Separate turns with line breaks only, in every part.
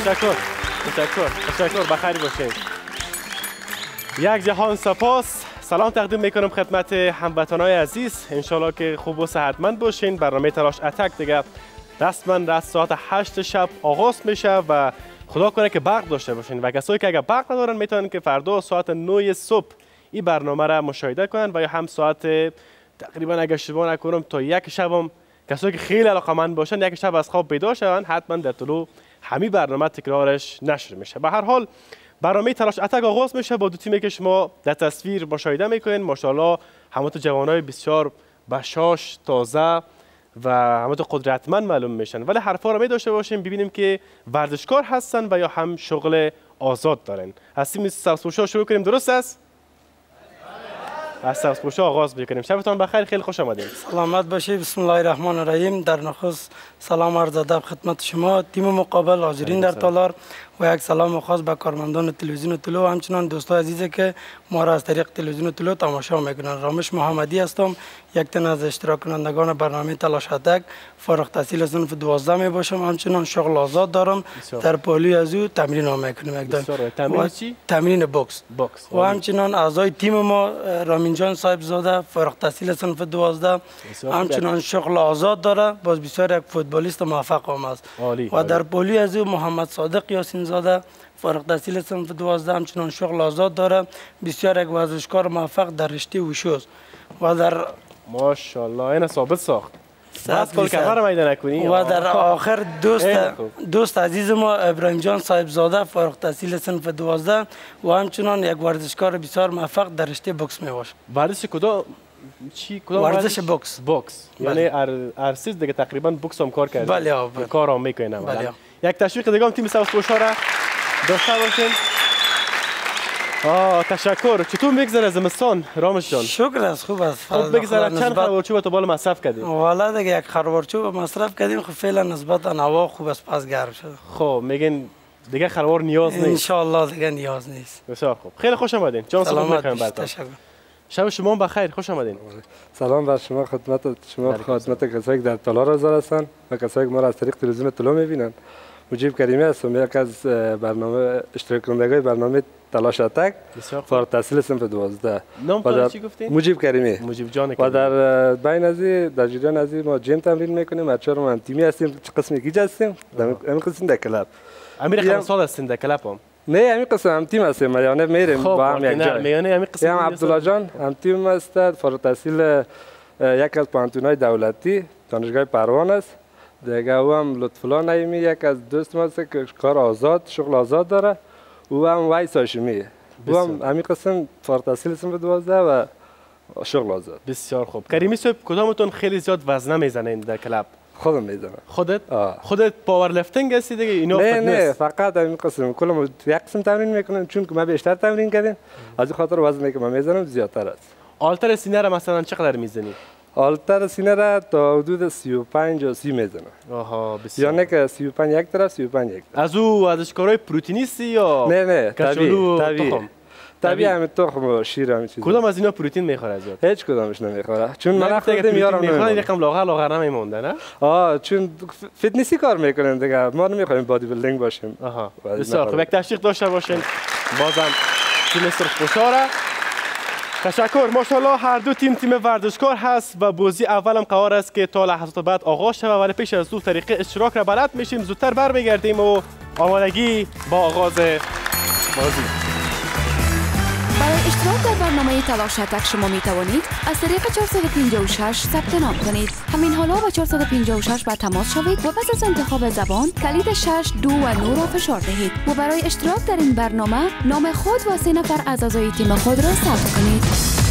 تشکر بخیر باشید. یک جهان سپاس. سلام تقدیم میکنم خدمت هموطنان عزیز. انشالله که خوب و صحتمند باشین. برنامه تلاش اتک دیگه رسما ساعت 8 شب آغاز میشه و خدا کنه که برق داشته باشین و کسایی که اگر برق ندارن میتونن که فردا ساعت 9 صبح این برنامه را مشاهده کنن و یا هم ساعت تقریبا اگر اشتباه نکنم تا یک شب هم کسایی که خیلی علاقه‌مند باشن یک شب از خواب بیدار شون حتما در طلوع همین برنامه تکرارش نشر میشه. به هر حال برنامه تلاش اتک آغاز میشه با دو تیمی که شما در تصویر مشاهده میکنین. ماشاءالله همه تو جوانای بسیار بشاش تازه و همه تو قدرتمند معلوم میشن، ولی حرفا رو می داشته باشیم ببینیم که ورزشکار هستن و یا هم شغل آزاد دارن. هستیم سبزپوشا شروع کنیم، درست است؟ از سبزپوشا آغاز بکنیم. شبتان بخیر، خیلی خوش آمدید.
سلامت باشید. بسم الله الرحمن الرحیم. در نخست سلام عرض ادب خدمت شما تیم مقابل حاضرین در تالار و یک سلام خاص به کارمندان تلویزیون طلوع و همچنان دوستان عزیزی که ما را از طریق تلویزیون طلوع تماشا میکنند. رامش محمدی هستم، یک تن از اشتراک کنندگان برنامه تلاش اتک. فارغ التحصیل صنف 12 می باشم، همچنان شغل آزاد دارم. در پالی از او تمرین هم میکنیم.
تمرین چی؟
تمرین بوکس. و همچنان اعضای تیم ما رامین جان صاحب زاده فارغ التحصیل صنف 12 همچنان شغل آزاد داره، باز بسیار یک فوتبالیست موفق هم است. و در پالی از او محمد صادق یاسین زاده فارغ التحصیل صنف 12 همچنان شغل آزاد داره، بسیار یک ورزشکار موفق در رشته وشو است. و در
ماشاءالله این ثابت ساخت. بس کل کمر میدان نکنی.
و در آخر دوست عزیز ما ابراهیم جان صاحب زاده فارغ التحصیل صنف 12 و همچنان یک ورزشکار بسیار موفق در رشته بوکس میباشه.
ورزش کدام
ورزش بوکس.
یعنی هر چیز دیگه تقریبا بوکس هم کار کرده.
بله
کارام میکنه. یک تشویق دیگه هم تیم سبزپوشا را داشته باشین. تشکر. چطور میگذره زمستان رامش جان؟
شکر است، خوب است.
خوب بگذره. چند خروارچوب تو بالا مصرف کردیم؟
والا دیگه یک خروارچوب مصرف کردیم. خب فعلا نسبتا هوا خوب است، پس گرم شده.
خب میگن دیگه خروار نیاز نیست.
ان شاء الله دیگه نیاز نیست.
بسیار خوب. خیلی خوش آمدین. جان سلام میکنم براتون.
تشکر.
شب شما بخیر، خوش آمدین.
سلام بر شما، خدمت کسایی که در تالار حاضر هستند و کسایی که ما را از طریق تلویزیون طلوع میبینند. مجیب کریمی هستم، یک از برنامه اشتراک کنندگان برنامه تلاش اتک فارغ التحصیل صنف 12.
نام چی گفتین؟
مجیب کریمی.
مجیب جان
کریمی. و در بین از در جریان از ما جیم تمرین میکنیم. بچه‌ها ما هم تیمی هستیم، قسمی گیج هستیم. همین قسم در کلاب.
امیر خان سال هستین در کلاب هم؟
نه همین قسم هم تیم هستیم، یعنی میریم با هم یک جای.
میانه همین قسم.
هم عبدالله جان هم تیم است، فارغ التحصیل یک از پانتونای دولتی دانشگاه پروان است. دیگه او هم لطفالله نعیمی یک از دوست ما است که کار آزاد شغل آزاد داره. او هم ویس هاشمی، او هم همین قسم فارغ التحصیل صنف 12 و شغل آزاد.
بسیار خوب. کریمی صاحب کدامتون خیلی زیاد وزنه میزنین در کلاب؟
خودم میزنم.
خودت پاور لفتینگ هستی دیگه؟ اینا
نه فقط همین قسم. کلم یک قسم تمرین میکنم چون که ما بیشتر تمرین کردیم، از این خاطر وزنی که من میزنم زیادتر است.
آلتر سینه را مثلا چقدر میزنی؟
آلتر سینه را تا حدود 35 یا 30 میزنم.
آها بسیار.
یعنی که 35 یک طرف 35 یک طرف.
از او ورزشکارای پروتئینیستی یا
نه طبیعی همین تخم و شیر همین چیزا.
کدام از اینا پروتئین میخوره زیاد؟
هیچ کدامش نمیخوره. چون من خودم میارم
میخوره یکم لاغر نمیمونده نه؟
چون فیتنسی کار میکنیم دیگه، ما نمیخوایم بادی بیلدینگ باشیم.
بسیار خوب. یک تشویق داشته باشین بازم تیم سبزپوشا را. تشکر. ماشاءالله هر دو تیم ورزشکار هست و بازی اولم قرار است که تا لحظات بعد آغاز شود، ولی پیش از او طریق اشتراک را بلد میشیم، زودتر برمیگردیم و آمادگی با آغاز بازی.
برای اشتراک در برنامه تلاش اتک شما می توانید از طریق 456 ثبت نام کنید. همین حالا با 456 با تماس شوید و پس از انتخاب زبان کلید 6 2 و 9 را فشار دهید و برای اشتراک در این برنامه نام خود و 3 نفر از اعضای تیم خود را ثبت کنید.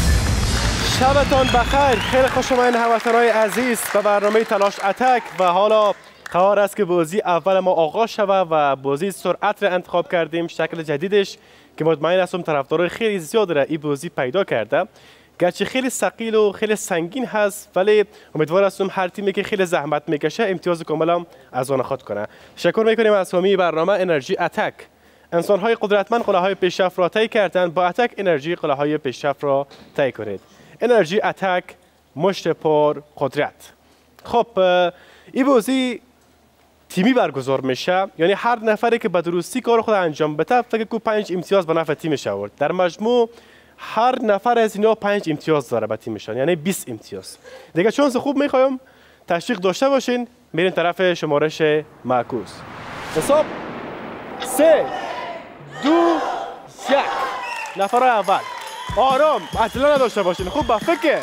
شبتان بخیر، خیلی خوش آمدید هموطنان عزیز به برنامه تلاش اتک. و حالا قرار است که بازی اول ما آغاز شود و بازی سرعت را انتخاب کردیم، شکل جدیدش که مطمئن هستم طرفدارای خیلی زیاد را این بازی پیدا کرده. گرچه خیلی ثقیل و خیلی سنگین هست، ولی امیدوار هستم هر تیمی که خیلی زحمت میکشه امتیاز کامل هم از آن خود کنه. تشکر میکنیم از حامی برنامه انرژی اتک. انسان‌های قدرتمند قله‌های پیشرفت را طی کردند، با اتک انرژی قله‌های پیشرفت را طی کنید. انرژی اتک، مشت پر قدرت. خب این بازی تیمی برگزار میشه، یعنی هر نفری که به درستی کار خود انجام بده فکر کنم 5 امتیاز به نفع تیمش آورد. در مجموع هر نفر از اینا 5 امتیاز داره به تیمشان، یعنی 20 امتیاز. دیگه شانس خوب میخوایم تشویق داشته باشین، میرین طرف شمارش معکوس. حساب 3 2 1. نفر اول آرام، عجله نداشته باشین، خوب با فکر.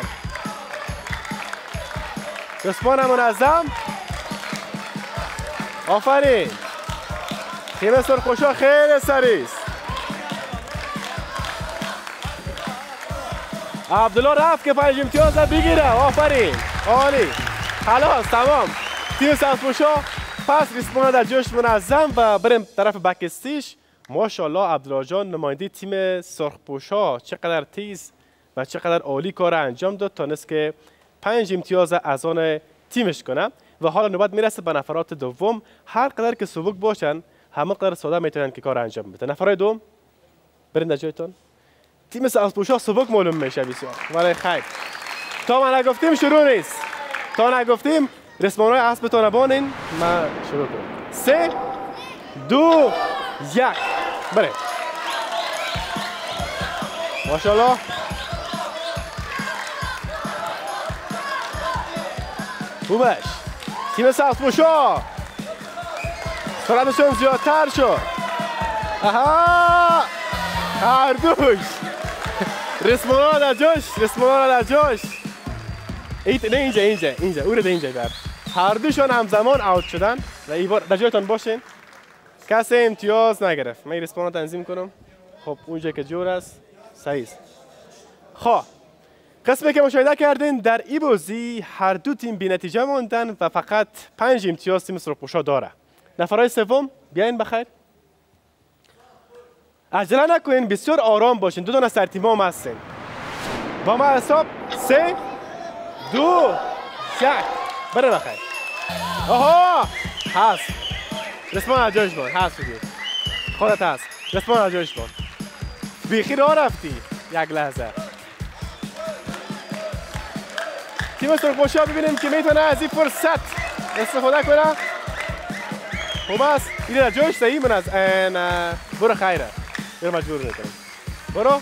رسمان منظم. آفرین. تیم سرخوشا خیلی سریع است. عبدالله رفت که 5 امتیاز بگیره. آفرین. عالی. خلاص تمام. تیم سرخوشا پس رسمان در جوش منظم و بریم طرف بک استیج. ماشاءالله عبدالله جان نماینده تیم سرخپوشا چقدر تیز و چقدر عالی کار انجام داد تا نست که 5 امتیاز از آن تیمش کنه و حالا نوبت میرسه به نفرات دوم. هر قدر که سبک باشن همه قدر ساده میتونن که کار انجام بده. نفرای دوم برین در جایتون. تیم سرخپوشا سبک معلوم میشه بسیار، ولی خیر تا ما نگفتیم شروع نیست. تا نگفتیم رسمانای اسبتون بانین ما شروع کنیم. 3 2 1 بره. ماشاءالله. خوبش. تیم سرخپوشا سرعتشون زیادتر شد. آها هر دوش رسمانا در جاش، رسمانا در جاش. نه اینجا او رو ده اینجا بر. هر دوشان همزمان اوت شدن و این بار در جایتان باشین. کسی امتیاز نگرفت. من رسپانا تنظیم کنم. خب اونجا که جور است صحیح است. خب قسمی که مشاهده کردین در این بازی هر دو تیم بی نتیجه ماندن و فقط 5 امتیاز تیم سرخپوشا داره. نفرای سوم بیاین بخیر. عجله نکنین، بسیار آرام باشین. دو تا از ترتیب هم هستین. با ما حساب 3 2 1 بره بخیر. آها هست. رسمان از جایش بان. هست بگیر. خودت هست. رسمان از جایش بان. بیخی راه رفتی. یک لحظه. تیم سرخپوشا ببینیم که میتونه از این فرصت استفاده کنه. خوب است. این در جایش صحیح من از برو خیره. برو مجبور نکنیم. برو.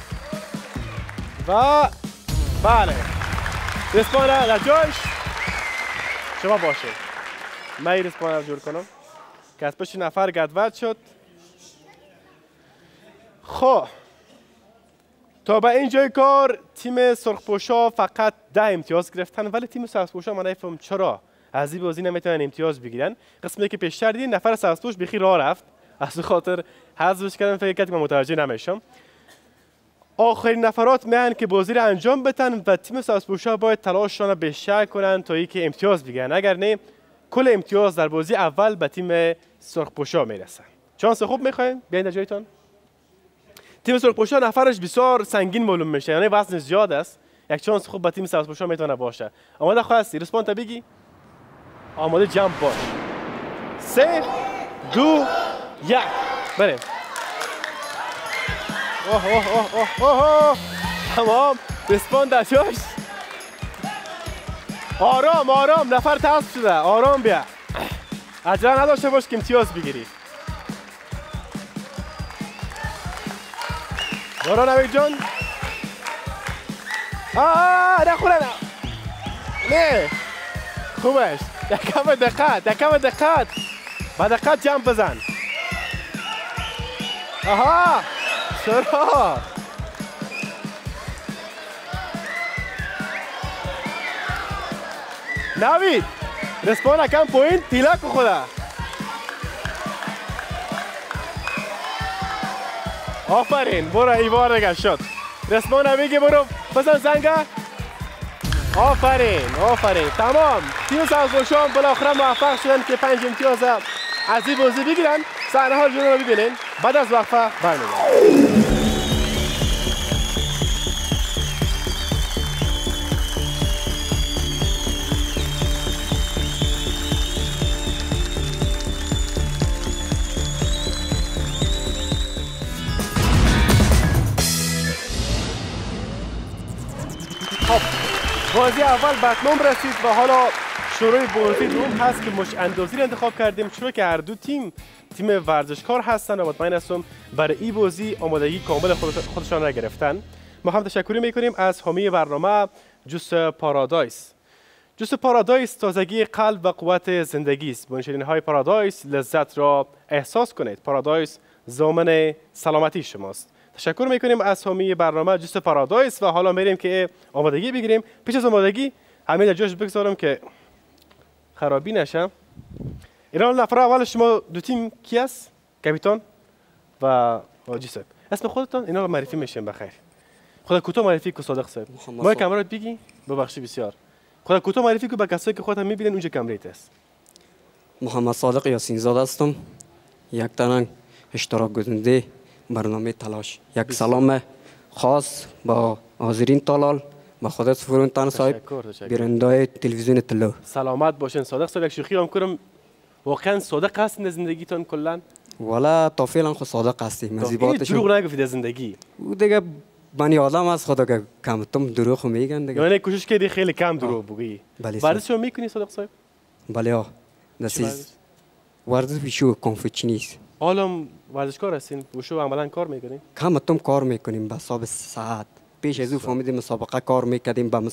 و بله. رسمان در جایش. شما باشه. من این رسمان رو جور کنم. که از پشت نفر گدوت شد. خب تا به اینجای کار تیم سرخپوشا فقط 10 امتیاز گرفتن، ولی تیم سرخپوشا من نفهم چرا از این بازی نمیتونن امتیاز بگیرن. قسمی که پیشتر دیدین نفر سرخپوش بخی راه رفت، از خاطر حذفش کردن، فکر کردم من متوجه نمیشم. آخرین نفرات میان که بازی رو انجام بدن و تیم سرخپوشا باید تلاششان رو بیشتر کنن تا اینکه امتیاز بگیرن، اگر نه کل امتیاز در بازی اول به تیم سرخپوشا میرسه. شانس خوب میخواین بیاین در جایتون. تیم سرخپوشا نفرش بسیار سنگین معلوم میشه، یعنی وزن زیاد است. یک شانس خوب به تیم سرخپوشا میتونه باشه. آماده خواستی رسپاند بگی؟ آماده جمپ باش. 3 2 1 بریم. اوه اوه اوه اوه اوه. تمام. رسپاند در جاش. آرام آرام. نفر حذف شده. آرام بیا. عجله نداشته باش که امتیاز بگیری. برو نوید جان. نخوره نه. خوبش. یکم دقت. با دقت جمپ بزن. آها. چرا؟ نوید. رسپان کم پوینت تیلک خدا. آفرین. برو ایوار دیگه شد. رسمان نویگی برو بزن زنگه. آفرین. تمام. تیم سرخپوشا بالاخره موفق شدن که 5 امتیاز از این بازی بگیرن. صحنه ها رو ببینین. بعد از وقفه برمیگردیم. بازی اول به اتمام رسید و حالا شروع بازی دوم هست که مش اندازی رو انتخاب کردیم، چون که هر دو تیم ورزشکار هستن و مطمئن هستم برای این بازی آمادگی کامل خودشان را گرفتن. ما هم تشکر میکنیم از حامی برنامه جوس پارادایس. جوس پارادایس تازگی قلب و قوت زندگی است. با نوشیدنی های پارادایس لذت را احساس کنید. پارادایس ضامن سلامتی شماست. تشکر میکنیم از حامی برنامه جوس پارادایس و حالا میریم که آمادگی بگیریم. پیش از آمادگی همین در جاش بگذارم که خرابی نشه. اینا نفر اول شما دو تیم کی است؟ کاپیتان و حاجی صاحب. اسم خودتون اینا معرفی میشین بخیر. خدا کوتاه معرفی کو صادق صاحب. ما کامرات بگی ببخشی بسیار. خدا کوتاه معرفی کو به کسایی که خودت میبینن اونجا کامریت است.
محمد صادق یاسین زاده هستم. یک تنان اشتراک گزیننده برنامه تلاش. یک سلام خاص با حاضرین طلال با خودت فرونتان صاحب برنده تلویزیون طلو.
سلامت باشین صادق صاحب. یک شوخی هم کنم، واقعا صادق هستین در زندگیتون کلا؟
والا تا فعلا خود صادق هستیم.
هیچ دروغ نگفتید در زندگی.
او دیگه بنی آدم از خدا که کمتم دروغ میگن دیگه.
یعنی کوشش کردی خیلی کم دروغ بگی. ورزش رو میکنی صادق صاحب؟
بله ها. دستیز ورزش بیشو کنفوچینیست.
حالا ورزشکار هستین؟ وشو عملا کار میکنین؟
کمتم کار میکنیم به حساب ساعت. پیش از او فهمیدیم مسابقه کار میکردیم با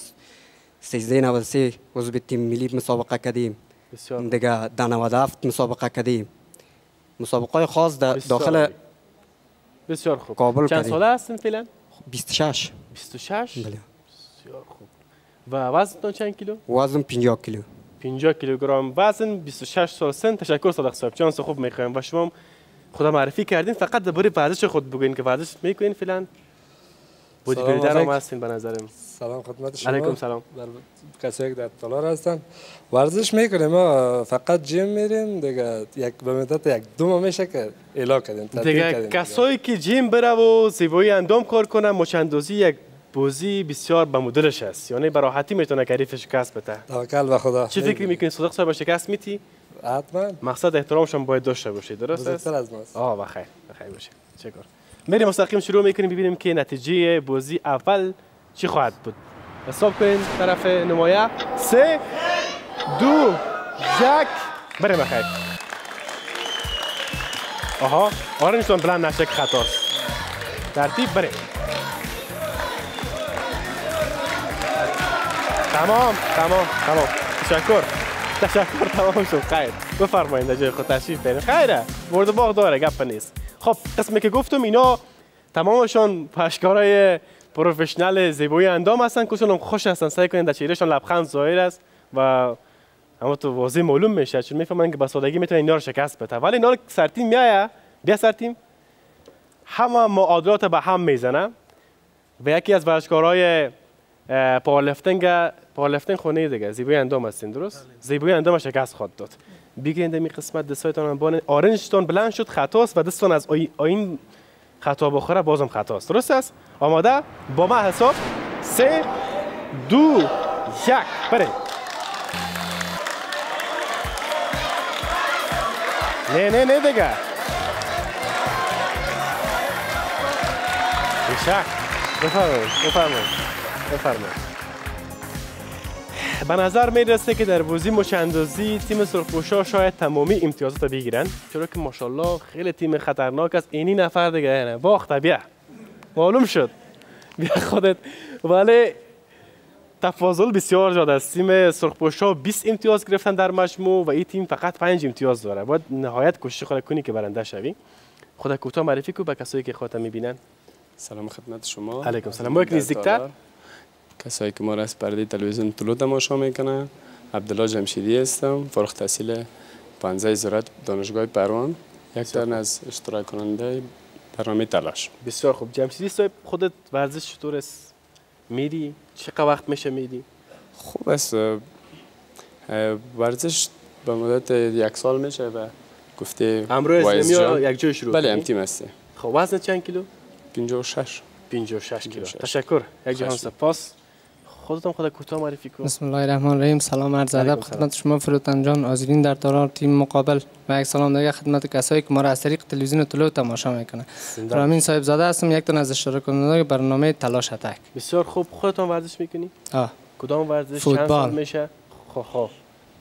1393 عضو تیم ملی مسابقه کردیم. دیگه در 97 مسابقه کردیم. مسابقه خاص داخل
بسیار خوب.
کابل
چند ساله هستین فعلا؟
26.
26؟
بله.
بسیار خوب. و وزنتون چند کیلو؟
وزن 50 کیلو.
50 کیلوگرم وزن، 26 سال سن. تشکر صادق صاحب. چانس خوب میخوایم و شما خدا معرفی کردین. فقط درباره ورزش خود بگوین که ورزش میکنین فعلا. بودی بیلدر هم هستین به نظرم.
سلام خدمت شما.
علیکم سلام.
کسایی که در تالار هستن ورزش میکنیم. ما فقط جیم میریم دیگه. یک به مدت یک دو ماه میشه که اعلام کردیم
دیگه. کسایی که جیم بره و زیبایی اندام کار کنه، مچندازی یک بازی بسیار به مدلش است. یعنی به راحتی میتونه کریف شکست بده.
توکل به خدا.
چه فکری میکنی صادق صاحب شکست میتی؟
حتما.
مقصد احترامشون باید داشته باشه. درست است؟
بزرگتر از ماست.
بخیر باشه. چیکار؟ میریم مستقیم شروع میکنیم ببینیم که نتیجه بازی اول چی خواهد بود. حساب کنین طرف نمایه. 3 2 1 بریم بخیر. آرنجتون بلند نشه که خطاست. ترتیب بریم. تمام. تشکر تمام شد. خیر بفرمایید در جای خود تشریف برید. خیره برد باغ داره گپ نیست. خب قسمی که گفتم اینا تمامشان پشکارای پروفشنال زیبایی اندام هستن. کلشون خوش هستن. سعی کنید در چهرهشان لبخند ظاهر است و اما تو واضح معلوم میشه چون میفهمن که با سادگی میتونن اینا رو شکست بده. ولی اینا سرتیم میایه بیا سرتیم همه معادلات به هم میزنه و یکی از ورزشکارای پاورلیفتینگ خونه دیگه زیبایی اندام هستین. درست؟ زیبایی اندام شکست خواهد داد. بگیرید می قسمت دستایتان بان آرنجتون بلند شد خطاست و دستتون از این خطا بخوره بازم خطاست. درست است؟ آماده؟ با ما حساب 3 2 1 بریم. نه دیگه. بیشک. بفرمایید. به نظر میرسه که در بازی مچاندازی تیم سرخپوشا شاید تمامی امتیازات بگیرن، چرا که ماشاءالله خیلی تیم خطرناک است. اینی نفر دیگه نه باخته. بیا معلوم شد بیا خودت. ولی تفاضل بسیار زیاد است. تیم سرخپوشا 20 امتیاز گرفتن در مجموع و این تیم فقط 5 امتیاز داره. باید نهایت کوشش خود کنی که برنده شوی. خدا کوتاه معرفی کو به کسایی که خودت میبینن.
سلام خدمت شما.
علیکم سلام. ما یک نزدیکتر
کسایی که ما را از پرده تلویزیون طلوع تماشا میکنن. عبدالله جمشیدی هستم، فارغ التحصیل 15 زراعت دانشگاه پروان، یک تن از اشتراک کننده برنامه تلاش.
بسیار خوب. جمشیدی صاحب خودت ورزش چطور است؟ میری؟ چقدر وقت میشه میری؟
خوب است. ورزش به مدت 1 سال میشه و گفته
امروز نمیاد یک جای شروع.
بله ام تیم هستی.
خب وزن چند کیلو؟
56
کیلو. تشکر. یک جهان سپاس. خودتون خدا کوتاه معرفی کن.
بسم الله الرحمن الرحیم. سلام عرض ادب خدمت شما فروتن جان، حاضرین در تالار، تیم مقابل و یک سلام دیگه خدمت کسایی که ما را از طریق تلویزیون طلوع تماشا میکنه. رامین صاحب زاده هستم، یک تن از اشتراک کننده برنامه تلاش اتک.
بسیار خوب. خودتون ورزش میکنی؟ کدام ورزش؟
فوتبال.
چند سال میشه؟ خب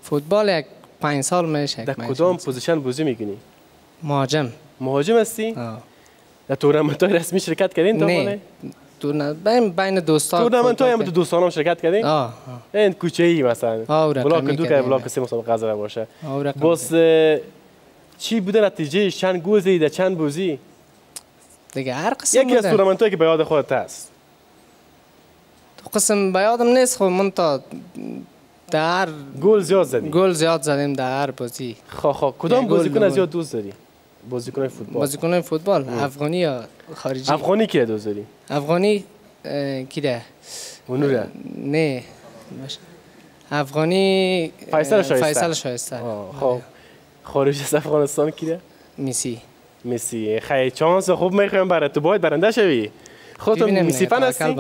فوتبال یک 5 سال میشه.
در کدام پوزیشن بازی میکنی؟
مهاجم.
مهاجم هستی؟ در تورنمنت های رسمی شرکت کردین تا
نه بین دوستان.
تورنمنت های هم تو دوستانم شرکت کردین؟ این کوچه‌ای مثلا بلاک 2 که بلاک 3 مسابقه قضا باشه. باز چی بوده نتیجهش؟ چند گل زدی در چند بازی؟
دیگه هر قسم
یکی از تورنمنت هایی که به یاد خودت هست.
تو قسم به یادم نیست، خب من تا در
گل زیاد زدیم.
گل زیاد زدیم در هر بازی.
خب کدام بازیکن از زیاد دوست داری؟ بازیکن فوتبال.
بازیکن فوتبال افغانی یا خارجی؟
افغانی کی دوست داری؟
افغانی کیه؟
اونوره؟
نه افغانی فیصل شایسته.
خب خارج از افغانستان کیه؟ مسی. خیلی چانس خوب میخوام برای تو، باید برنده شوی. خودت مسی فن هستی؟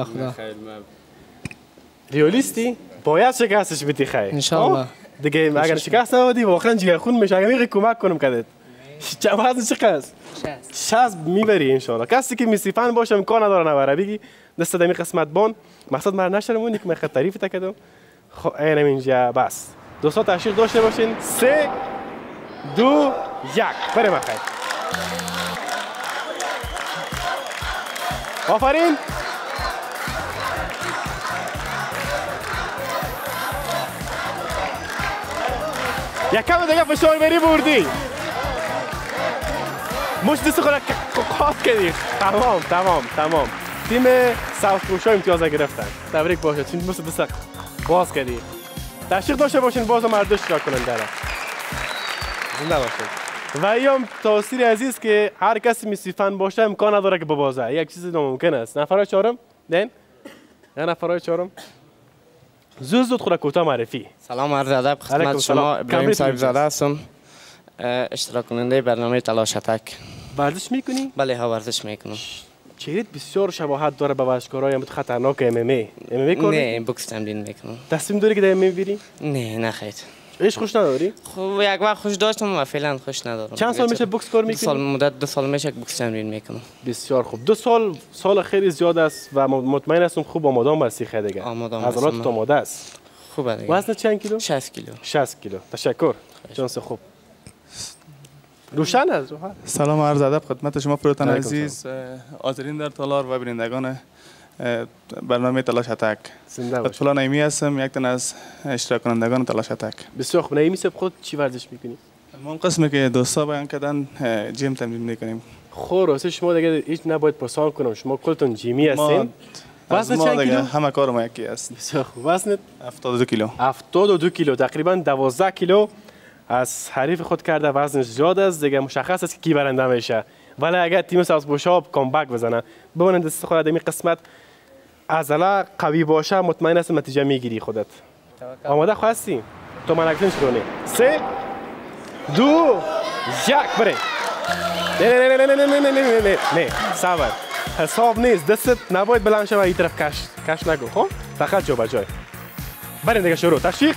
ریالیستی؟ باید شکستش بدی خیلی.
انشالله.
دیگه اگر شکست نمیدی واقعا جگرخون میشه. اگر میخوای کمک کنم کدت. چه وزن شکست؟ 60 میبری انشالله. کسی که مسی فن باشه امکان نداره نبره. بگی دست دمی قسمت بان مقصد من نشرمونی که من خیلی تعریف تکردم. خب اینم اینجا بس. دوستا تشویق داشته باشین. 3 2 1 بریم خیلی. آفرین. یک کم دیگه فشار بری بردی. مشت دست خود قاط کردی. تمام. تیم ساوت پوشا امتیاز گرفتن. تبریک باشه. چون دست باز کردی. تشویق داشته باشین باز مردم اشتراک کنن داره. زنده باشید. و ایام تاثیر عزیز که هر کسی مسی فن باشه امکان نداره که ببازه. یک چیز ناممکن است. نفر چهارم دین. نفر چهارم. زود خود کوتاه معرفی.
سلام عرض ادب خدمت شما. ابراهیم صاحب زاده هستم، اشتراک کننده برنامه تلاش اتک.
ورزش میکنی؟
بله ها ورزش میکنم.
چهرهت بسیار شباهت داره به ورزشکارای خطرناک MMA کار؟
نه بوکس تمرین میکنم.
تصمیم داری که در MMA بری؟
نه خیر.
ایش خوش نداری؟
خب یک وقت خوش داشتم و فعلا خوش ندارم.
چند سال میشه بوکس کار میکنی؟
مدت 2 سال میشه که بوکس تمرین میکنم.
بسیار خوب. 2 سال خیلی زیاد است و مطمئن هستم خوب آماده هستی خیلی دیگه. عضلات آماده است.
خوبه دیگه.
وزن چند کیلو؟
60 کیلو.
60 کیلو. تشکر. جانس خوب. روشن است.
سلام عرض ادب خدمت شما فروتن عزیز، حاضرین در تالار و بینندگان برنامه تلاش اتک. لطفا نعیمی هستم، یک تن از اشتراک کنندگان تلاش اتک.
بسیار خوب. نعیمی صاحب خود چی ورزش میکنی؟
ما قسمی که دوستا بیان کردن جیم تمرین میکنیم.
خب راستی شما دیگه هیچ نباید پرسان کنم، شما کلتون جیمی هستین؟
وزن چند کیلو؟ همه کار ما یکی است.
بسیار خوب. وزنت
72 کیلو.
72 کیلو، تقریبا 12 کیلو از حریف خود کرده. وزنش زیاد است، دیگه مشخص است که کی برنده میشه. ولی اگر تیم ساوت پوشا کامبک بزنه ببینید دست خود در قسمت عضله قوی باشه، مطمئن هستم نتیجه میگیری خودت. آماده هستی؟ تو منکتون شروع کنی. 3 2 1 بریم. نه صبر. حساب نیست. دستت نباید بلند شه و این طرف کش نگو. خب فقط جا به جای. بریم دیگه شروع. تشویق.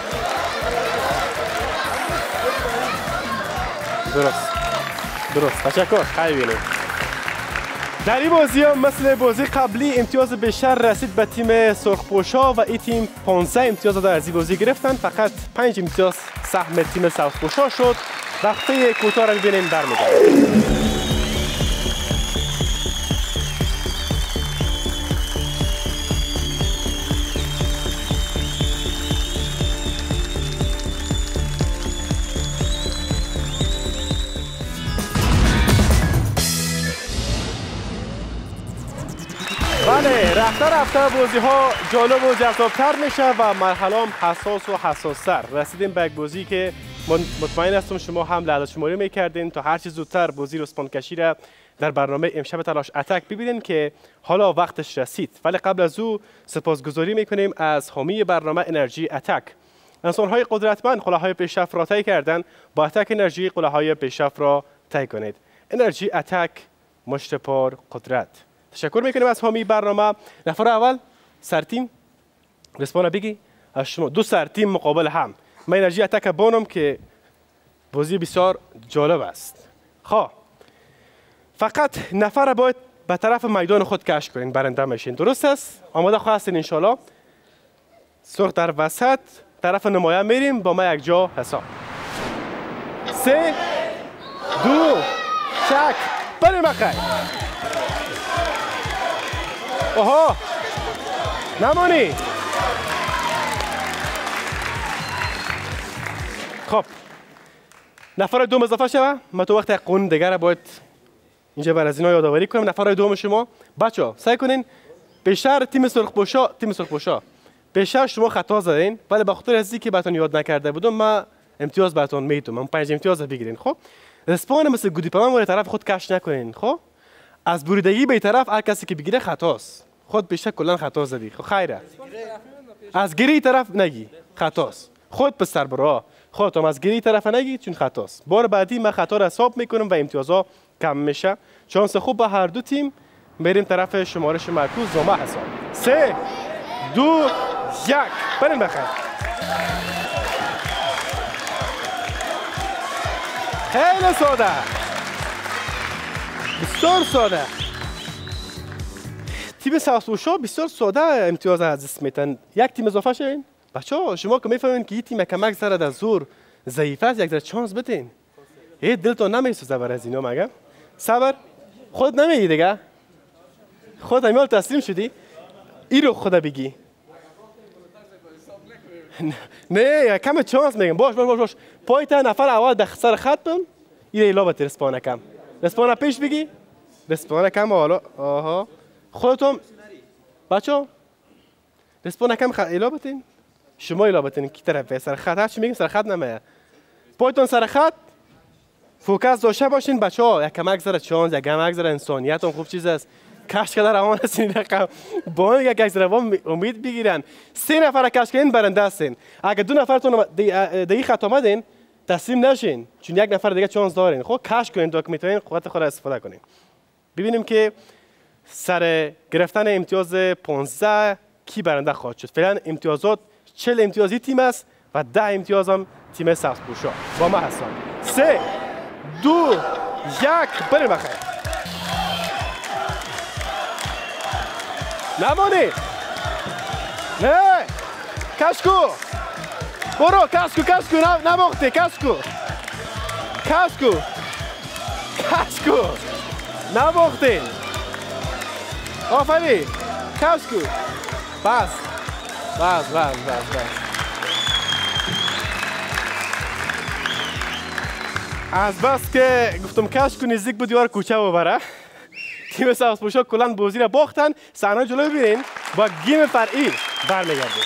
درست. تشکر. خیلی بینید. در این بازی هم مثل بازی قبلی امتیاز بیشتر رسید به تیم سرخپوشا و این تیم 15 امتیاز در از این بازی گرفتن. فقط 5 امتیاز سهم تیم سرخپوشا شد. وقتی کوتاه را ببینیم برمیگردیم. بله رفته بازی ها جالب و جذابتر میشه و مرحله هم حساس و حساستر. رسیدیم به یک بازی که مطمئن هستم شما هم لحظه شماری میکردین تا هر چه زودتر بازی رسپان کشی را در برنامه امشب تلاش اتک ببینین که حالا وقتش رسید. ولی قبل از او سپاسگزاری میکنیم از حامی برنامه انرژی اتک. انسان‌های قدرتمند قله‌های پیشرفت را طی کردن، با اتک انرژی قله‌های پیشرفت را طی کنید. انرژی اتک، مشت پار قدرت. تشکر میکنیم از حامی برنامه. نفر اول سرتیم رسپانه بگی از شما. 2 سرتیم مقابل هم. من انرژی اتک بانم که بازی بسیار جالب است. خب فقط نفر باید به طرف میدان خود کش کنین، برنده میشین. درست است؟ آماده هستین ان شاءالله. سرخ در وسط، طرف نمایان میریم با ما یک جا حساب 3 2 1 بریم بخیر آها نمانی خب نفر دوم اضافه شوه ما تو وقت یک قانون دیگر باید اینجا بر از اینا یادآوری کنم نفر دوم شما بچه‌ها سعی کنین بیشتر تیم سرخپوشا بیشتر شما خطا زدین ولی به خاطر ازی که براتون یاد نکرده بودم ما امتیاز براتون میدم من 5 امتیاز بگیرین خب اسپان مثل گودی پمان ولی طرف خود کش نکنین خب از بریدگی به طرف هر کسی که بگیره خطاست خود بیشتر کلا خطا زدی خب خیره از گری طرف نگی خطاست خود پسر برا خودتون از گری طرف نگی چون خطاست بار بعدی من خطا را حساب میکنم و امتیازها کم میشه شانس خوب به هر دو تیم بریم طرف شمارش مرکوز و ما حساب 3 2 1 بریم بخیر خیلی ساده بسیار ساده تیم ساسوشا بسیار ساده امتیاز از دست میتن یک تیم اضافه شدین بچه‌ها شما که میفهمین که این تیم کمک سر از زور ضعیف است یک ذره چانس بدین دلتون نمیسوزه بر از اینا مگه صبر خود نمیگی دیگه خود امیال تسلیم شدی این رو خدا بگی نه کم چانس میگم باش پایت نفر اول در سر خط بم این ایلا بتی رسپانه کم رسپانه پیش بگی رسپانه کم حالا آها خودتون بچه رسپانه کم ایلا بتین شما ایلا بتین کی طرفه سر خط هرچی میگیم سر خط نمیه پایتون سر خط فوکس داشته باشین بچه ها یک کمک زر چانس یک کمک زر انسانیت هم خوب چیز است کش کده روان هستین رقم با یک کش روان امید بگیرن 3 نفر کش کردین برنده هستین اگر 2 نفرتون دیگه خط آمدین تسلیم نشین چون یک نفر دیگه چانس دارین خب کش کنین تا که میتونین قوت خود استفاده کنین ببینیم که سر گرفتن امتیاز 15 کی برنده خواهد شد فعلا امتیازات 40 امتیازی تیم است و 10 امتیاز هم تیم سبزپوشا با ما هستن 3 2 1 بریم بخیر نمانی نه کشکو برو کشکو نماختی کشکو نماختی آفری کشکو بس از بس که گفتم کشکو نزدیک بود یار کوچه ببره تیم سبزپوشا کلا بازی را باختن صحنه جلو ببینین با گیم فرعی برمیگردیم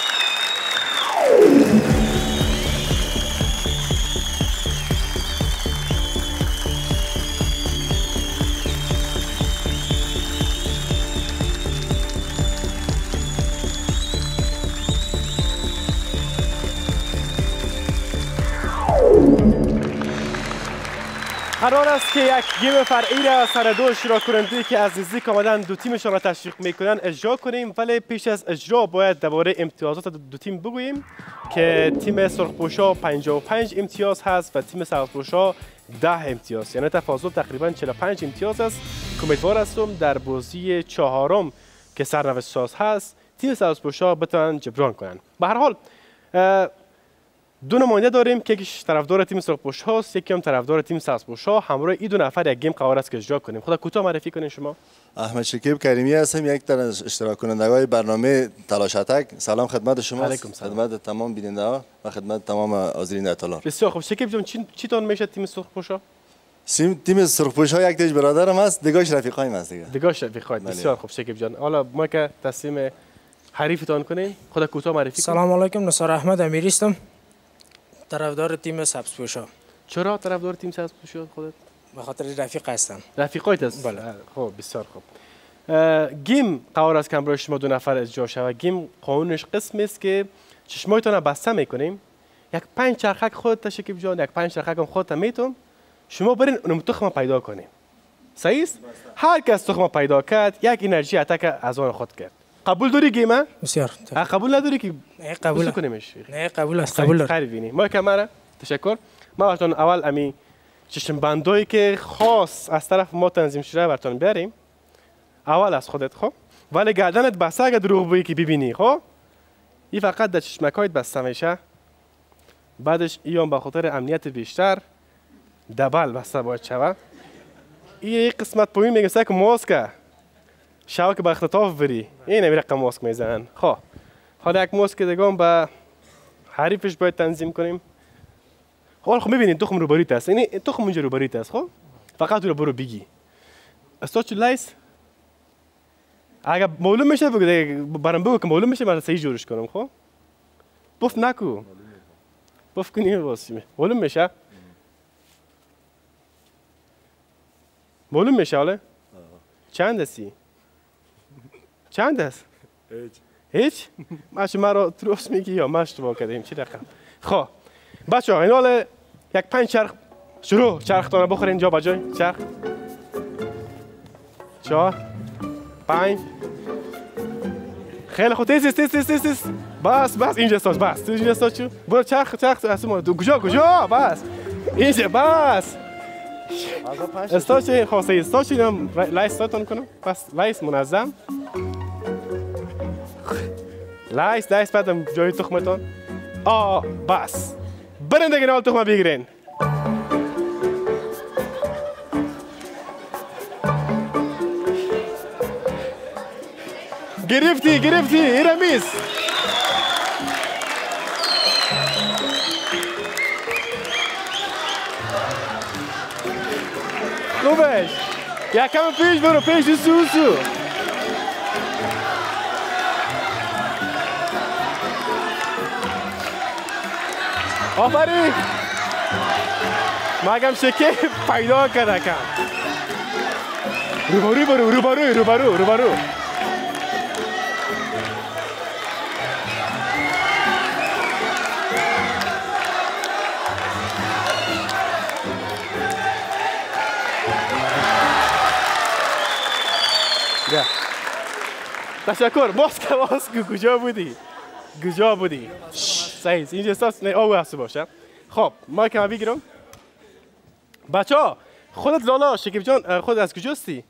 قرار است که یک گیم فرعی را سر دو اشتراک کننده که از نزدیک آمدن دو تیمشان را تشویق میکنن اجرا کنیم ولی پیش از اجرا باید درباره امتیازات دو تیم بگوییم که تیم سرخپوشا 55 امتیاز هست و تیم سبزپوشا 10 امتیاز یعنی تفاضل تقریبا 45 امتیاز است که امیدوار هستم در بازی چهارم که سرنوشت ساز هست تیم سبزپوشا بتوانند جبران کنند به هر حال دو نماینده داریم که یکیش طرفدار تیم سرخپوش هاست یکی هم طرفدار تیم سبزپوشا همراه این دو نفر یک گیم قرار است که اجرا کنیم خدا کوتاه معرفی کنین شما
احمد شکیب کریمی هستم یک تن از اشتراک کنندگان برنامه تلاش اتک سلام خدمت شما خدمت تمام بیننده ها و خدمت تمام حاضرین در تالار
بسیار خوب شکیب جان چی تون میشه تیم سرخپوشا
تیم سرخپوشا یک تیج برادرم است دیگه‌اش رفیقایم است
دیگه‌اش رفیقایم بسیار خوب شکیب جان حالا ما که تسلیم حریفتان کنین خدا کوتاه معرفی کنین
سلام علیکم نصار احمد امیری هستم طرفدار تیم سبزپوشا
چرا طرفدار تیم سبزپوشا خودت
به خاطر رفیق هستم
رفیقایت است بله خب بسیار خوب گیم قرار است که برای شما دو نفر اجرا شود گیم قانونش قسمی است که چشمایتان را بسته میکنیم یک 5 چرخک خودت شکیب جان یک 5 چرخک هم خودت میتون شما برین اون تخم پیدا کنیم صحیح است هر کس تخم پیدا کرد یک انرژی اتک از آن خود کرد قبول داری گیمه؟
بسیار
قبول نداری که
نه قبول
کنیمش
نه قبول است قبول دارم
خیلی بینی ما کامرا تشکر ما براتون اول امی چشم بندایی که خاص از طرف ما تنظیم شده براتون بیاریم اول از خودت خب ولی گردنت بسته اگه دروغ بگی که ببینی خب این فقط در چشمکایت بسته میشه بعدش ایام به خاطر امنیت بیشتر دبل بسته باید شود. این قسمت پایین میگه که ماسکه شو که به اختطاف بری این همین رقم ماسک میزنن. خب حالا یک ماسک دیگه هم به حریفش باید تنظیم کنیم. خب میبینید تخم روباریت است، یعنی تخم اونجا روباریت است. خب فقط رو برو بگی استاد لایس اگه معلوم میشه بگو برام بگو که معلوم میشه من صحیح جورش کنم. خب بف نکو بف کنی واسه معلوم میشه معلوم میشه. حالا چند هستی؟ چند است؟ هیچ؟ ماش مرا درست میگی یا ماش تو کردیم چی رقم؟ خب بچه ها این حالا یک 5 چرخ شروع چرختانه بخورین جا بجای چرخ 4 5 خیلی خوب تیز بس اینجا استاش بس اینجا استاش چو برو چرخ اسمو کجا بس اینجا بس استاش خاصه استاش اینم لایس استاتون کنم پس لایس منظم لایس بعدم جای تخمتون بس برین دیگه نال تخمه بگیرین. گرفتی ایرمیز خوبش یکم پیش برو پیش سو آفرین مگم شکه پیدا کرده کم روبرو تشکر ماسک کجا بودی صحیح اینجا استاس نه او هست باشه. خب ما که بگیرم بچه ها خودت لالا شکیب جان خود از کجاستی؟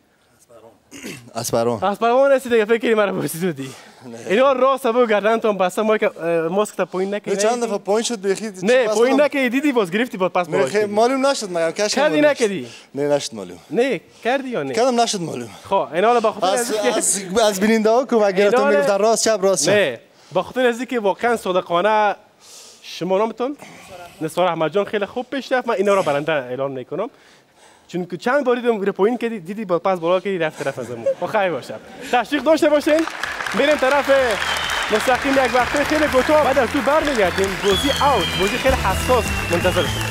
اسپران هستی دیگه فکر مرا بسیدی اینا راست بگو گردنتون بسته ما که ماسک تا پایین نکردی
چند دفعه پایین شد بخید
نه پایین نکردی دیدی باز گرفتی باز پس
بالا معلوم نشد مگر کاش
کردی نکردی
نه نشد معلوم
نه کردی یا نه
کردم نشد معلوم.
خب اینا حالا بخاطر
از بیننده ها کمک گرفتم میگفتن راست چپ
نه بخاطر از اینکه واقعا صادقانه شما نامتون نثار احمد جان خیلی خوب پیش رفت. من اینا رو برنده اعلان میکنم چون که چند بار دیدم پایین کردی دیدی با پس بالا کردی رفت طرف ازمون. خیر باشه تشویق داشته باشین بریم طرف مستقیم یک وقته خیلی کوتاه بعد از تو برمیگردیم بازی خیلی حساس منتظر شما.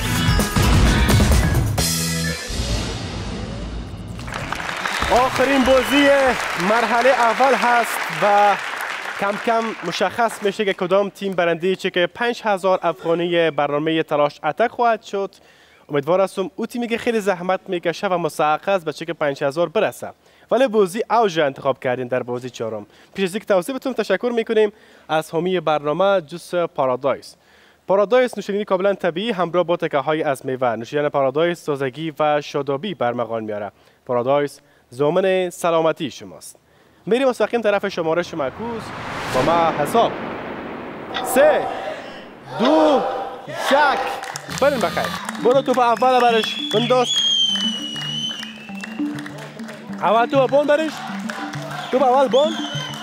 آخرین بازی مرحله اول هست و کم کم مشخص میشه که کدام تیم برنده چه که 5000 افغانی برنامه تلاش اتک خواهد شد. امیدوار هستم او تیمی که خیلی زحمت میکشه و مسعقص به چه که 5000 برسه. ولی بازی اوج انتخاب کردین در بازی چهارم. پیش از اینکه توضیح بدم تشکر میکنیم از حامی برنامه جوس پارادایس. پارادایس نوشیدنی کاملا طبیعی همراه با تکه های از میوه. نوشیدن پارادایس تازگی و شادابی برمغان میاره. پارادایس ضامن سلامتی شماست. میریم مستقیم طرف شمارش معکوس با ما حساب 3 2 1 برین بخیر. برو توپ اول برش بنداز. اول توپ بند برش. توپ اول بند.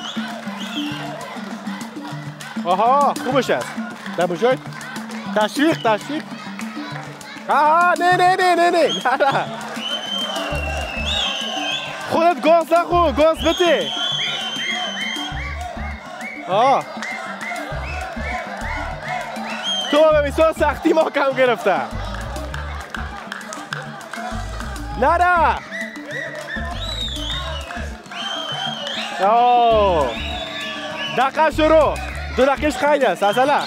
آها خوبش است. در بجای تشویق آها نه خودت گاز نخو گاز بده. تو به بسیار سختی ما کم گرفته. نه دقیقه شروع 2 دقیقش خیلی است اصلا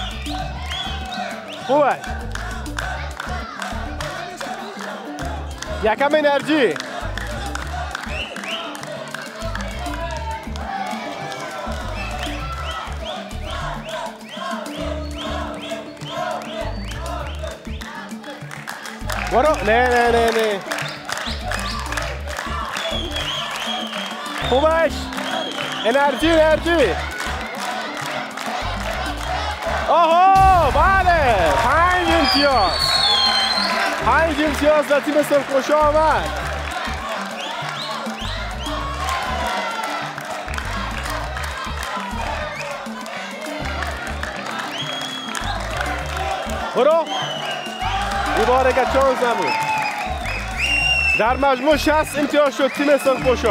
خوبه یکم انرژی برو نه خوبش انرژی آها بله بله 5 امتیاز. 5 امتیاز در تیم سرخپوشا آمد. برو. این بار اگر چانس نبود. در مجموع 60 امتیاز شد تیم سرخپوشا.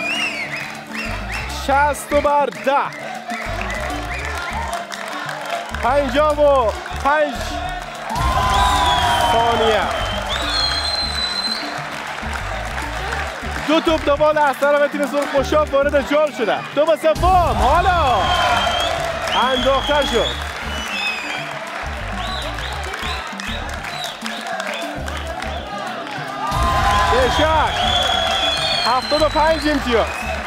60 بر 10. 55 ثانیه. دو توپ دوبال از طرف تیم سرخپوشا وارد جال شده. توپ سوم حالا انداخته شد. بشک 75 امتیاز.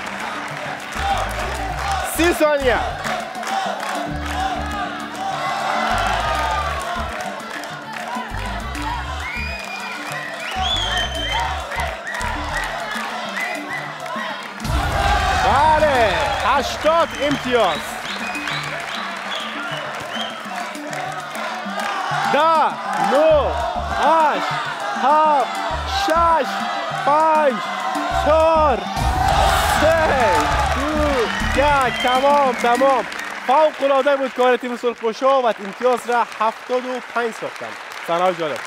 30 ثانیه. بله 80 امتیاز. 10 9 8 7 6 5 4 3 2 1. تمام. فوق‌العاده بود کار تیم سرخپوشا و امتیاز را 75 ساختند. صحنه‌های جالب.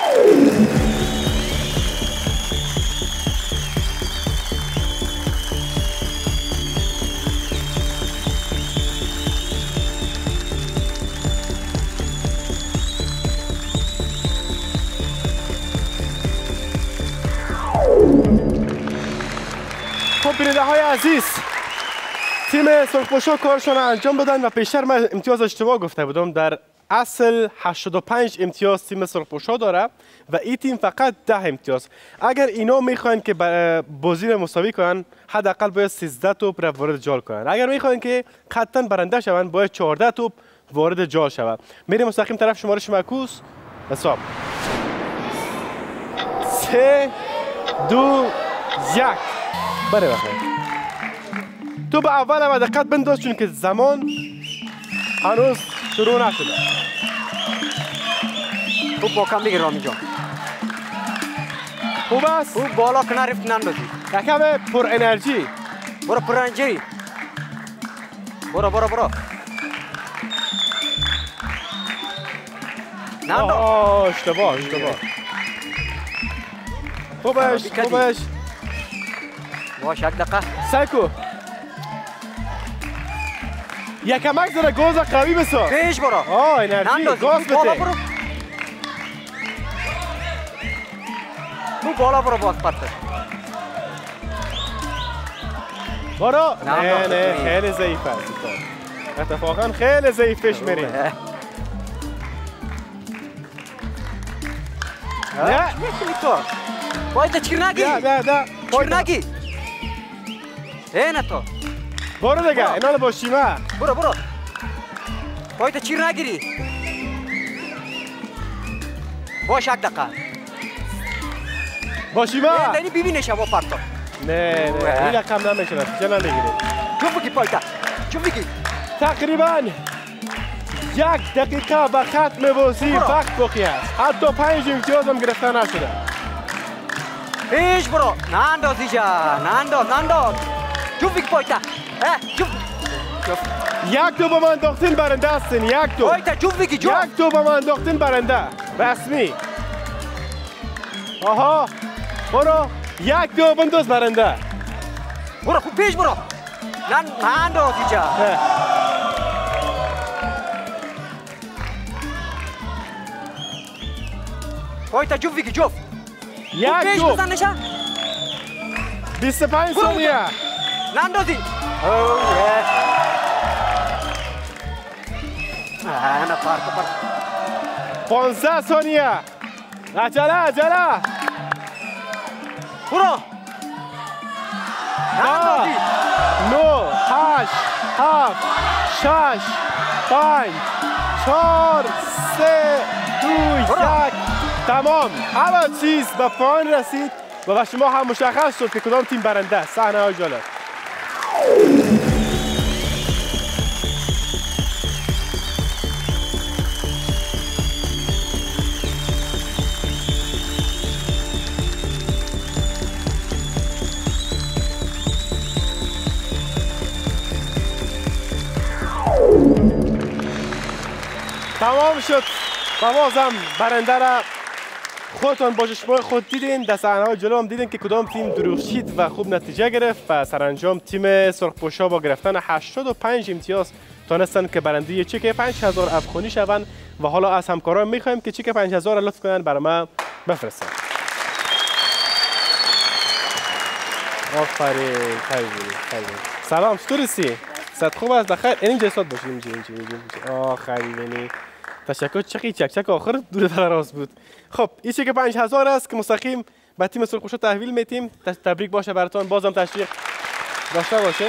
خب بیننده های عزیز، تیم سرخپوشا کارشان را انجام دادن و پیشتر من امتیاز اشتباه گفته بودم. در اصل 85 امتیاز تیم سرخپوشا داره و این تیم فقط 10 امتیاز. اگر اینا میخواین که بازی را مساوی کنن، حداقل باید 13 توپ را وارد جال کنن. اگر میخواین که قطعا برنده شوند، باید 14 توپ وارد جال شود. میریم مستقیم طرف شمارش معکوس. حساب 3 2 1. بله بخیر. تو به اول و دقت بنداز چون که زمان هنوز شروع نشده.
خوب با کم بگیر رامی جان.
خوب است؟
خوب بالا که نرفت نندازی.
یکم پر انرژی.
برو پر انرژی. برو.
ننداز. اشتباه. خوبش.
باش یک دقیقه.
سایکو. یکمک زره گاز قوی بساز.
پیش برو.
انرژی گاز بده.
تو بالا برو باز پرته.
برو. نه خیلی ضعیف است. اتفاقا خیلی ضعیف پیش میری. نه
تو. باید چیر نگی.
نه.
چیر نگی. نه تو.
برو دیگه اینا رو با شیمه.
برو. باید چیر نگیری. باش یک دقیقه.
با شیمه.
نه ببینه شما پرتا.
نه این رقم نمیشه. چرا نگیری؟
چون بگی پایتا. چون بگی.
تقریبا 1 دقیقه به ختم بازی وقت باقی است. حتی 5 امتیاز هم گرفته نشده.
پیش برو. نندازی جان. ننداز. چون بگی پایتا.
یک تو با من انداختین برنده هستین. یک تو.
پایتا چون بگی جان.
یک تو با من انداختین برنده. رسمی. آها. برو. یک تو بنداز برنده.
برو خوب پیش برو. نندازی جان. پایتا جفت بگی جفت.
یک
پیش
تو.
بزن نشان.
25 ثانیه.
نندازی. نه پارت.
15 ثانیه. عجله.
برو.
9 8 7 6 5 4 3 2 1. تمام. همه چیز به پایان رسید و شما هم مشخص شد که کدام تیم برنده است. صحنه‌های جالب. تمام شد و بازم برنده را خودتان با چشمای خود دیدین. در صحنه‌های جلو هم دیدین که کدام تیم درخشید و خوب نتیجه گرفت و سرانجام تیم سرخپوشا با گرفتن 85 امتیاز تانستن که برنده چک 5000 افغانی شوند و حالا از همکاران میخوایم که چک 5000 را لطف کنن برای ما بفرستن. آفرین. سلام، چطور هستی؟ صد خوب است؟ بخیر. اینجا ایستاد باشید. اینجا. آخرین. تشکر. چک آخر دور دراز بود. خب این چک 5000 است که مستقیم به تیم سرخپوشا تحویل میتیم. تبریک باشه براتون. بازم تشویق داشته باشین.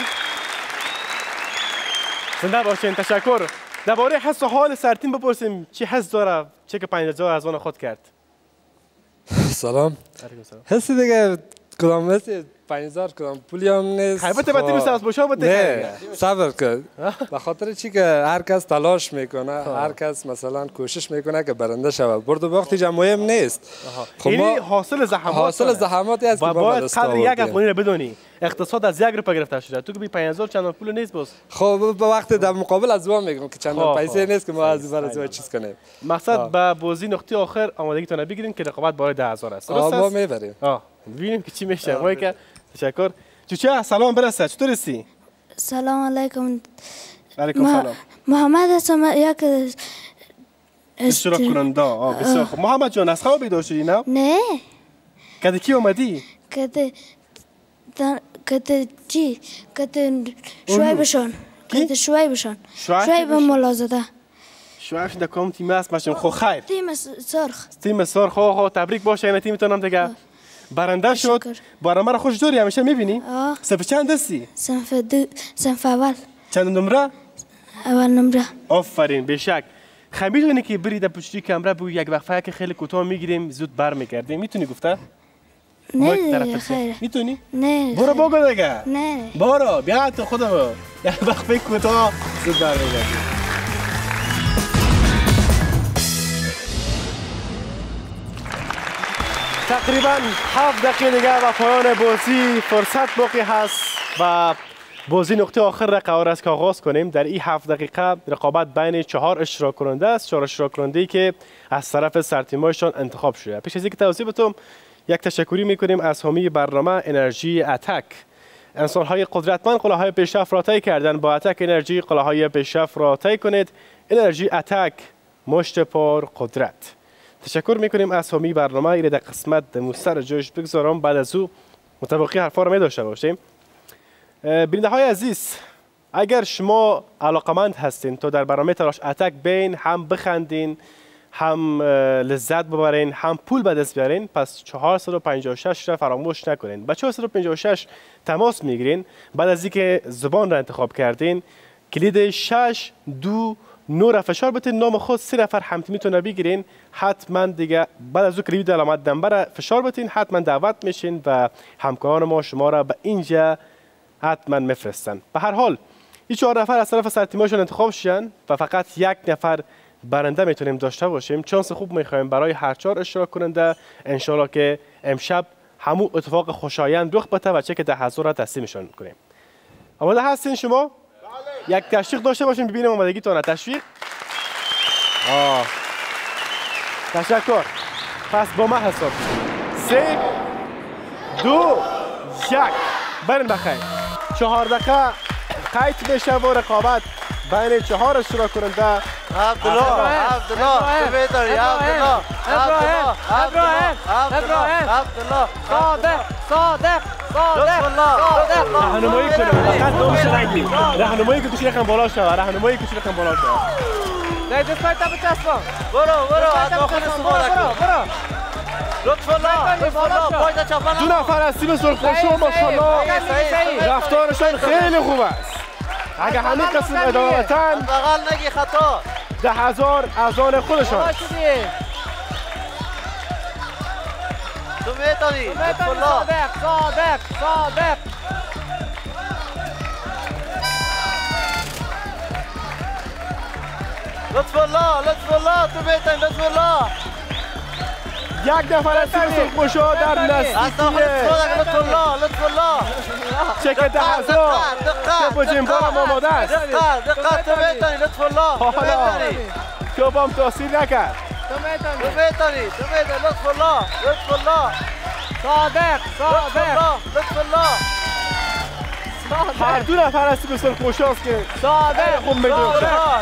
زنده باشین. تشکر. درباره حس و حال سرتیم بپرسیم چی حس داره چک 5000 از آن خود کرد؟
سلام. حسی دیگه کدام حسی 5000 کدام پولی هم نیست.
البته با تیم سرخپوشا بود.
نه صبر کن. به خاطر چی که هر کس تلاش میکنه، هر کس مثلا کوشش میکنه که برنده شود. برد و باخت مهم نیست.
یعنی حاصل
زحماتی است که
باید قدر یک افغانی رو بدونی. اقتصاد از 1 روپیه گرفته شده. تو که 5000 چندان پول نیست باز.
خب به وقت در مقابل از وام میگم که چندان پیسه نیست که ما از برای چیز کنیم.
مقصد به بازی نقطه آخر آمادگیتون بگیرین که رقابت بالای 10000 است. درست است؟
ما میبریم.
ببینیم که چی میشه. ما که تشکر. چوچه سلام برسه. چطور هستی؟
سلام علیکم.
علیکم سلام.
محمد هستم یک
اشتراک کننده. بسیار خوب. محمد جان از خواب بیدار شدی نه؟
نه.
کدی کی اومدی؟
کدی چی؟ کدی شعیبشان. کدی شعیبشان. شعیب ملازده.
شعیب در کام تیم است ماشم خو خیر.
تیم سرخ.
خو تبریک باشه. این تیمتون هم دیگه برنده شد. برنامه را خوش داری همیشه میبینی؟ صف چند هستی؟
صف اول.
چند نمره؟
اول نمره.
آفرین. بشک خمیدونی که بری در پشتی کامره بو یک وقفه که خیلی کوتاه میگیریم زود برمیگردیم. میتونی گفته؟
نه خیره.
میتونی؟
نه.
برو بگو دیگه.
نه.
برو بیا تو خودم. یک وقفه کوتاه زود برمیگردیم. تقریبا 7 دقیقه دیگه و پایان بازی فرصت باقی هست و بازی نقطه آخر را قرار است که آغاز کنیم. در این 7 دقیقه رقابت بین 4 اشتراک کننده است. 4 اشتراک کننده‌ای که از طرف سرتیم‌هایشان انتخاب شده. پیش از اینکه توضیح بدم یک تشکری می‌کنیم از حامی برنامه انرژی اتک. انسان‌های قدرتمند قله‌های پیشرفت را طی کردن. با اتک انرژی قله‌های پیشرفت را طی کنید. انرژی اتک مشت پر قدرت. تشکر میکنیم از حامی برنامه. ایره در قسمت مستر جوش بگذارم بعد از او متوقع حرفا را می داشته باشیم. بیننده های عزیز اگر شما علاقمند هستین تا در برنامه تلاش اتک بین هم بخندین هم لذت ببرین هم پول به دست بیارین پس 456 را فراموش نکنین. با 456 تماس میگیرین. بعد از اینکه زبان را انتخاب کردین کلید 6 2 9 فشار بتین نام خود 3 نفر همتیمیتون رو بگیرین. حتما دیگه بعد از اون کلید علامت دنبر فشار بتین حتما دعوت میشین و همکاران ما شما را به اینجا حتما میفرستن. به هر حال این 4 نفر از طرف سرتیماشون انتخاب شدن و فقط 1 نفر برنده میتونیم داشته باشیم. چانس خوب میخوایم برای هر 4 اشتراک کننده. انشالله که امشب همون اتفاق خوشایند رخ بده و چک 10000 را تسلیمشون کنیم. آماده هستین شما؟ یک تشویق داشته باشین ببینیم آمادگیتون. تشویق. تشکر. پس با من حساب 3 2 1 برین بخیر. 4 دقیقه قید بشه و رقابت بین 4 اشتراک کننده.
عبدالله
راهنمایی کنه. فقط دومش نگی. راهنمایی که توش رقم بالا شد. راهنمایی که توش رقم بالا شد.
نه دستای تا بچسبان.
برو از داخل استفاده کن. لطف الله
2 نفر از تیم سرخپوشا ماشاءالله رفتارشان خیلی خوب است. اگه همین قسم ادامه بدن
بغل نگی خطا
10000 از آن خودشان.
تو میتونی. لطف الله
صادق
لطف الله تو میتونی. لطف الله
1 نفر از تیم سرخپوشا در نزدیکی
لطف الله
چک 10000 که با جنبان آماده است.
دقت تو میتونی. لطف الله
حالا توپم تاثیر نکرد.
تو میتونی لطف الله صادق لطف الله
هر دو نفر هستی بسیار خوشحاست که
صادق
خوب میدونم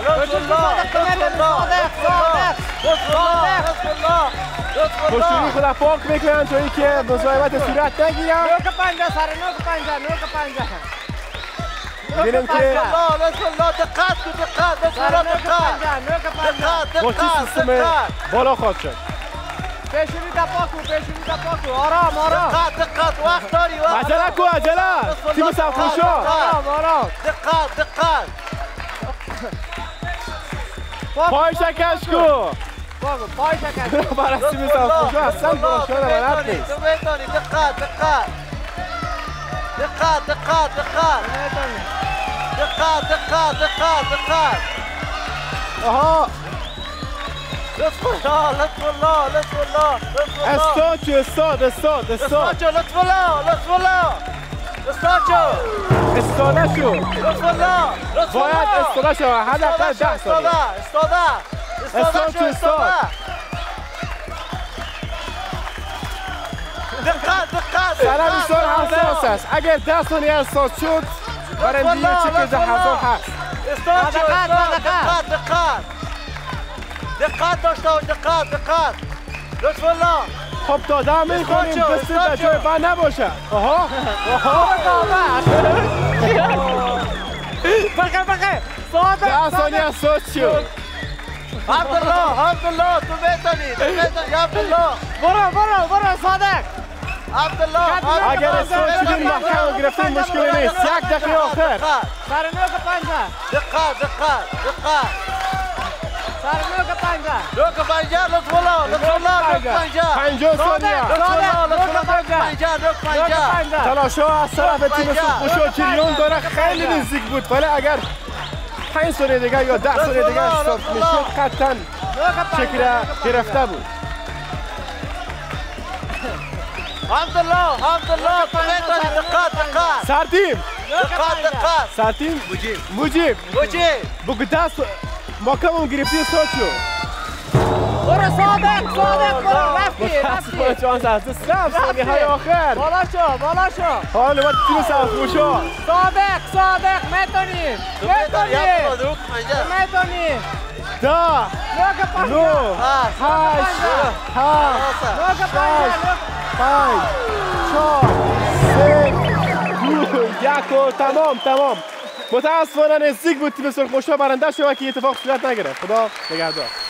خوشونی خدا پاک میکنن تا اینکه مزاحمت صورت نگیرن.
نوک پنجه سر نوک پنجه
ببینیم که با چی سیستم بالا خواهد شد.
پیشونی دپاکو آرام
دقت وقت داری
عجله کو عجله تیم سرخوشا
آرام
دقت
پای شکش کو
پای شکش
برای تیم سرخوشا اصلا براشان بلد نیست.
تو میتونی دقت
آها
لطف الله
استاچو باید استاده شو حداقل 10 ثانیه
دقت
سلام بسیار حساس است. اگر 10 ثانیه استاد شد برنده چک 10,000 هست.
دقت داشته باش دقت لطف الله
خب داده میخونیم دستی در جای بند نباشه. آها
بقیه صادق
10 ثانیه استاد شد.
عبدالله تو میتونی عبدالله
برو صادق
عبدالله
اگر استاد شدین محکم گرفتین مشکلی نیست. 1 دقیقه آخر
سر نوک پنجه
دقت
سر نوک
پنجه لطف الله
50 ثانیه تلاشا از طرف تیم سرخوشا جریان داره. خیلی نزدیک بود ولی اگر 5 ثانیه دیگه یا 10 ثانیه دیگه استارت میشد قطعا شکل گرفته بود.
عبدالله تو میتونی دقت
سرتیم
دقت
مجیب بگو دست محکم گرفتی استاد شد.
برو صادق برو رفتی
چانس هست 3 ثانیه های آخر
بالا شو
حالا نوبت تیم سرخوشا
صادق میتونی
10 9 8 5 4 3 2 1 تمام متاسفانه نزدیک بود تیم سرخوشا برنده شد و که اتفاق صورت نگرفت. خدا نگهدار.